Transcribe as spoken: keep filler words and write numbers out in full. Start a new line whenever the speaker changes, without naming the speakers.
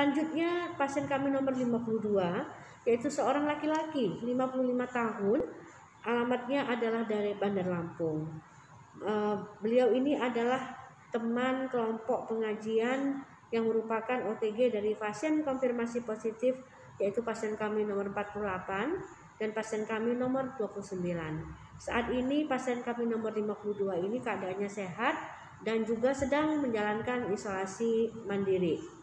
Selanjutnya pasien kami nomor lima puluh dua, yaitu seorang laki-laki lima puluh lima tahun, alamatnya adalah dari Bandar Lampung. Uh, beliau ini adalah teman kelompok pengajian yang merupakan O T G dari pasien konfirmasi positif, yaitu pasien kami nomor empat puluh delapan dan pasien kami nomor dua puluh sembilan. Saat ini pasien kami nomor lima puluh dua ini keadaannya sehat dan juga sedang menjalankan isolasi mandiri.